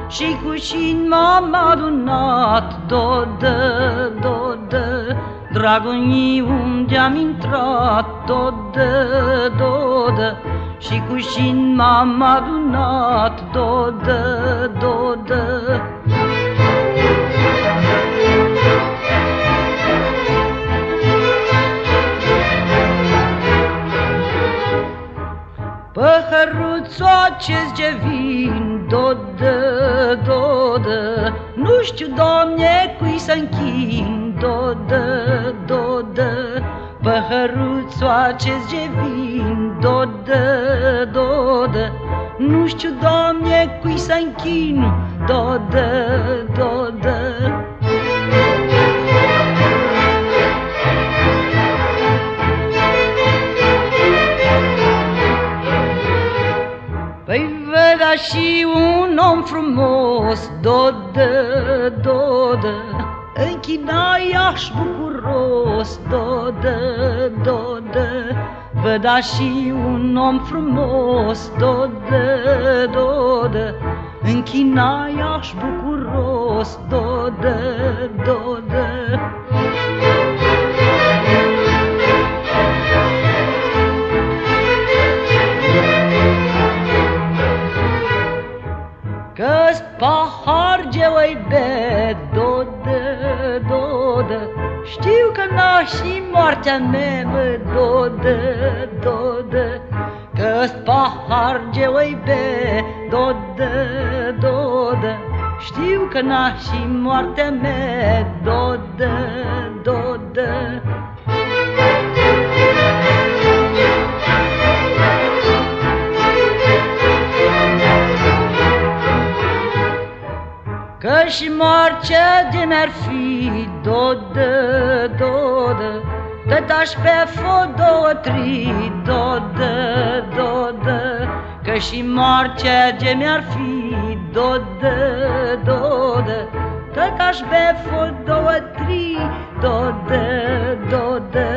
și cu șin m-am adunat, dodă, dodă, dragul meu unde-am intrat, dodă, dodă, și cu șin m-am adunat, dodă, dodă. Păhăruțul acest ce vin, dodă, dodă, nu știu, Doamne, cui să închin, dodă, dodă. Păhăruțul acest ce vin, dodă, dodă, nu știu, Doamne, cui să închin, dodă, dodă. Păi vedea și un om frumos, dodă, dodă, închina-i-aș bucuros, dodă, dodă. Vedea și un om frumos, dodă, dodă, închina-i-aș bucuros, dodă, dodă. Că-s pahar ce-o-i be, dodă, dodă, știu că n-a și moartea mea, mă, dodă, dodă. Că-s pahar ce-o-i be, dodă, dodă, știu că n-a și moartea mea, dodă, dodă. Că și moartea de mi-ar fi, dodă, dodă, tot-aș pe fo două, tri, dodă, dodă. Că și moartea de mi-ar fi, dodă, dodă, tot-aș pe fo două, tri, dodă, dodă.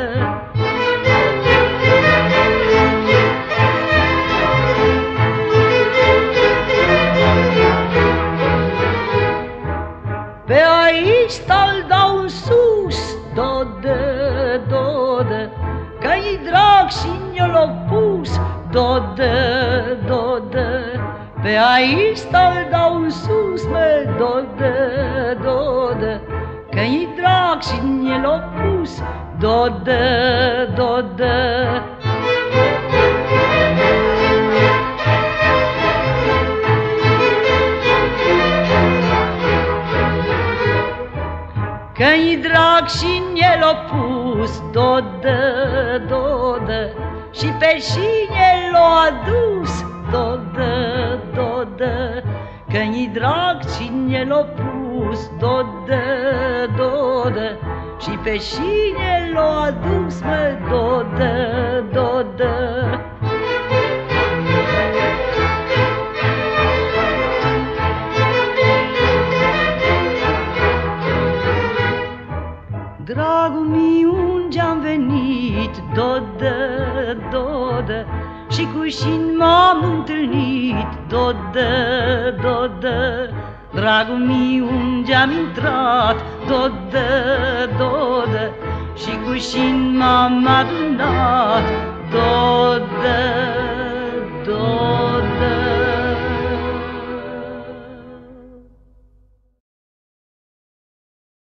Pe aici stă-l dau în sus, dodă, dodă, că-i drag și ne-l-o pus, dodă, dodă. Pe aici stă-l dau în sus, mă, dodă, dodă, că-i drag și ne-l-o pus, dodă, dodă. Că-i drag și ne-l-o pus, dodă, dodă, și pe șine l-o adus, dodă, dodă. Că-i drag și ne-l-o pus, dodă, dodă, și pe șine l-o adus, mă, dodă, dodă. Dragul meu, unde-am venit, dodă, dodă, și cu șin m-am întâlnit, dodă, dodă. Dragul meu, unde-am intrat, dodă, dodă, și cu șin m-am adunat, dodă, dodă.